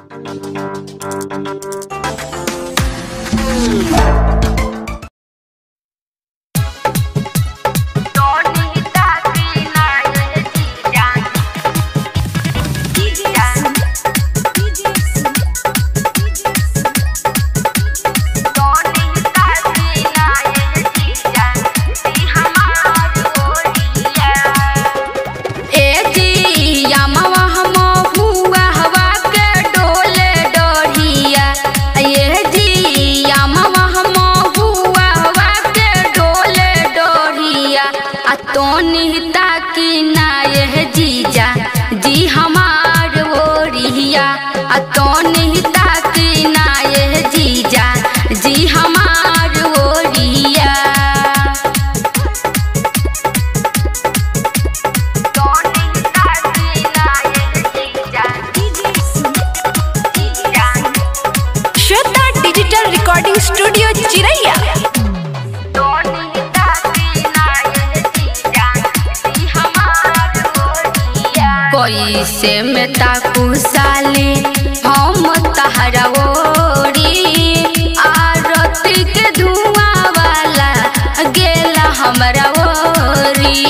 Studio चिरैया। कैसे में ताकू साले हम तहरा ओरी आरती के धुआं वाला गेला हमरा ओरी।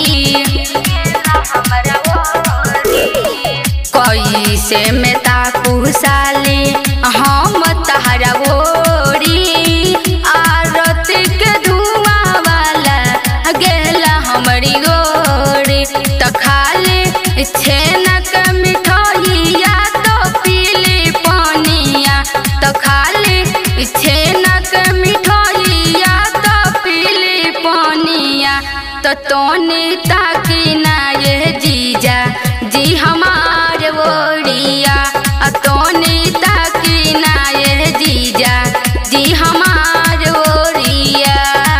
कैसे में ताकू साले हम तहरा ओरी आरती के धुआं वाला गेला हमरी गोरी। त खाले छेनक मिठाइया तो पीली पानिया, तो खाले छेनक मिठाइया तो पीली पानिया। तो तोने ताकी ना ये जीजा जी हमार ओरिया, तोने ताकी ना ये जीजा जी हमार ओरिया।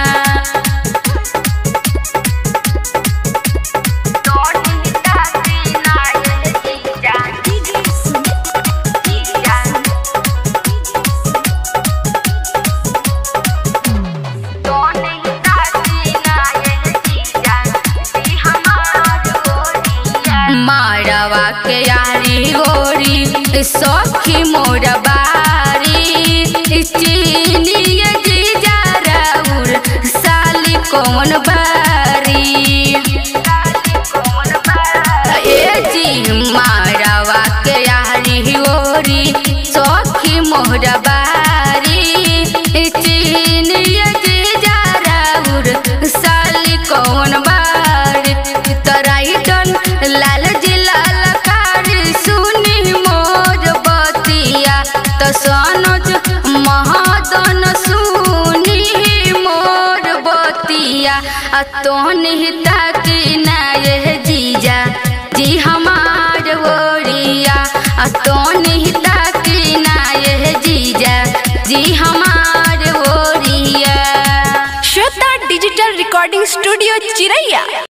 मारवा के यारी गोरी सखी मोर बारी, चीनी जीजा राउर साली कौन बारी। ए जी मारवा के यारी गोरी सखी मोर बारी, चीनी जीजा राउर साली कौन बारी। तराइटन लाल जी लाल कारी सुनी मोर बतिया, तो सनोज महादन सुनी मोर बतिया। तोहनी ताकी ना ये जीजा जी हमार ओरिया, तोहनी ताकी ना ये जीजा जी हमार ओरिया। श्वेता डिजिटल रिकॉर्डिंग स्टूडियो चिरैया।